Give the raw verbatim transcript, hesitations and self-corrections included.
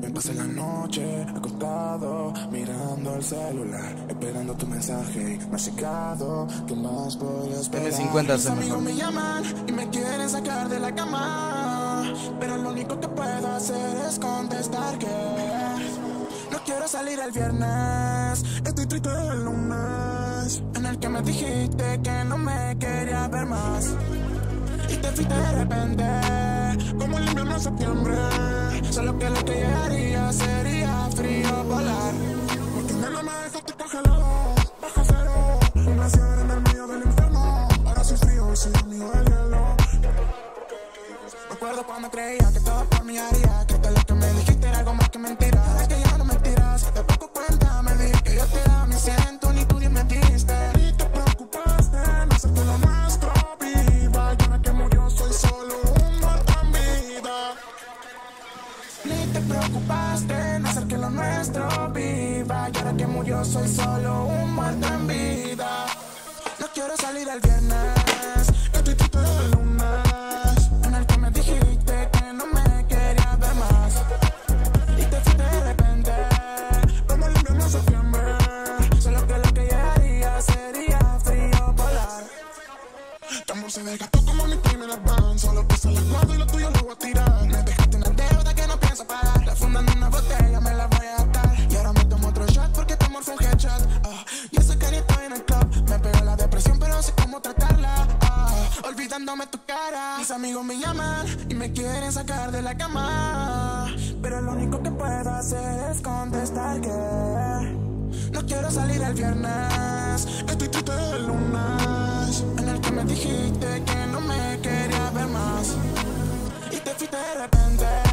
Me pasé la noche acostado, mirando el celular, esperando tu mensaje. Me has llegado, ¿qué más voy a esperar? eme cincuenta Mis se amigos mejor. me llaman y me quieren sacar de la cama, pero lo único que puedo hacer es contestar que no quiero salir el viernes. Estoy triste el lunes, en el que me dijiste que no me quería ver más y te fuiste de repente, como el invierno en septiembre. Solo que lo que llegaría sería frío polar. Porque no me dejaste congelado, bajo cero, un glaciar en el medio del infierno. Ahora soy frío y soy amigo del hielo. Me acuerdo cuando creía que todo por mí haría, que todo lo que me dijiste era algo más que mentira. Sabes que ya no mentiras, de poco cuenta me di que yo te daba mi ciento, ni tú ni me diste. Ni te preocupaste, no sé que lo nuestro viva. Y ahora que murió soy solo un muerto en vida. Ni te preocupaste, no hacer que lo nuestro viva. Y ahora que murió soy solo un muerto en vida. No quiero salir el viernes, estoy triste el lunes, en el que me dijiste que no me querías ver más y te fuiste de repente, como el invierno en septiembre. Solo que lo que llegaría sería frío polar. Tu amor se desgastó como mi primer advance, solo pesa el guardo y lo tuyo lo voy a tirar. Me dejaste una deuda que no pienso pagar, la funda en una botella me la voy a gastar. Y ahora me tomo otro shot porque tu amor fue un headshot. uh, Yo sé que ni estoy en el club, me pegó la depresión pero sé cómo tratarla, uh, olvidándome tu cara. Mis amigos me llaman y me quieren sacar de la cama, pero lo único que puedo hacer es contestar que no quiero salir el viernes. Estoy triste el lunes, en el que me dijiste que no me quería ver más y te fuiste de repente,